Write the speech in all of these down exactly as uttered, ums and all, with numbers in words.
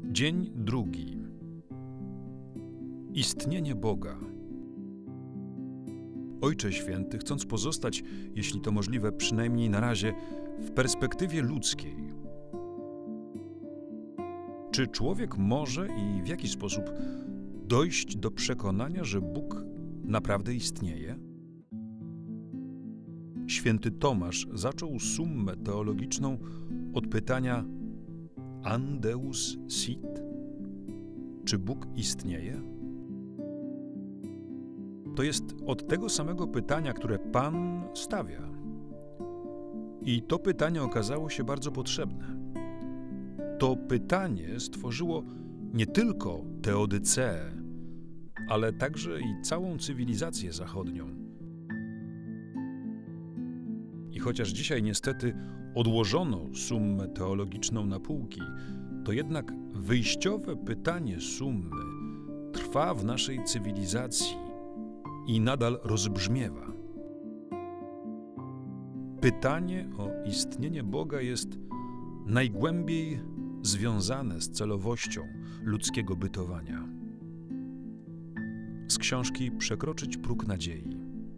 Dzień drugi. Istnienie Boga. Ojcze Święty, chcąc pozostać, jeśli to możliwe, przynajmniej na razie, w perspektywie ludzkiej. Czy człowiek może i w jaki sposób dojść do przekonania, że Bóg naprawdę istnieje? Święty Tomasz zaczął summę teologiczną od pytania An Deus sit? Czy Bóg istnieje? To jest od tego samego pytania, które Pan stawia. I to pytanie okazało się bardzo potrzebne. To pytanie stworzyło nie tylko teodyceę, ale także i całą cywilizację zachodnią. I chociaż dzisiaj niestety odłożono summę teologiczną na półki, to jednak wyjściowe pytanie summy trwa w naszej cywilizacji i nadal rozbrzmiewa. Pytanie o istnienie Boga jest najgłębiej związane z celowością ludzkiego bytowania. Z książki Przekroczyć próg nadziei.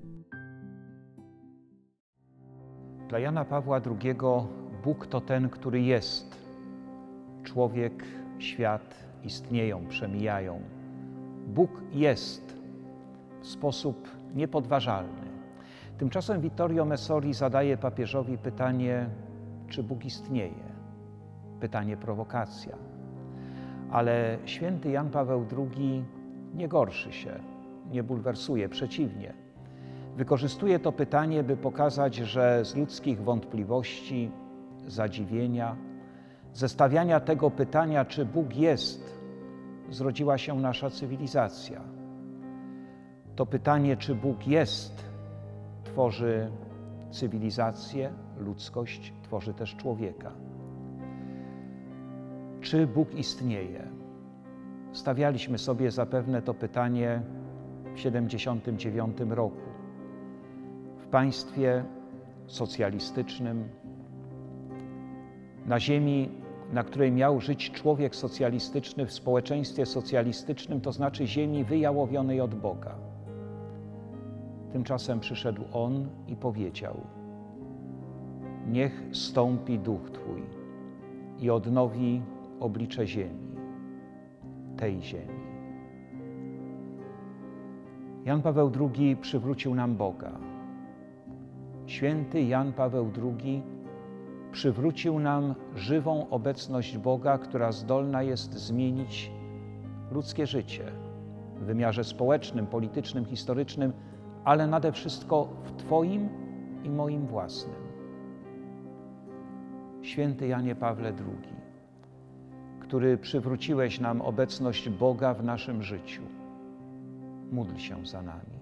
Dla Jana Pawła drugiego Bóg to ten, który jest. Człowiek, świat istnieją, przemijają. Bóg jest w sposób niepodważalny. Tymczasem Vittorio Messori zadaje papieżowi pytanie, czy Bóg istnieje? Pytanie prowokacja. Ale święty Jan Paweł drugi nie gorszy się, nie bulwersuje, przeciwnie. Wykorzystuje to pytanie, by pokazać, że z ludzkich wątpliwości, zadziwienia, zestawiania tego pytania, czy Bóg jest, zrodziła się nasza cywilizacja. To pytanie, czy Bóg jest, tworzy cywilizację, ludzkość, tworzy też człowieka. Czy Bóg istnieje? Stawialiśmy sobie zapewne to pytanie w siedemdziesiątym dziewiątym roku. W państwie socjalistycznym, na ziemi, na której miał żyć człowiek socjalistyczny, w społeczeństwie socjalistycznym, to znaczy ziemi wyjałowionej od Boga. Tymczasem przyszedł On i powiedział: niech stąpi duch Twój i odnowi oblicze ziemi, tej ziemi. Jan Paweł drugi przywrócił nam Boga. Święty Jan Paweł drugi przywrócił nam żywą obecność Boga, która zdolna jest zmienić ludzkie życie w wymiarze społecznym, politycznym, historycznym, ale nade wszystko w Twoim i moim własnym. Święty Janie Pawle drugi, który przywróciłeś nam obecność Boga w naszym życiu, módl się za nami.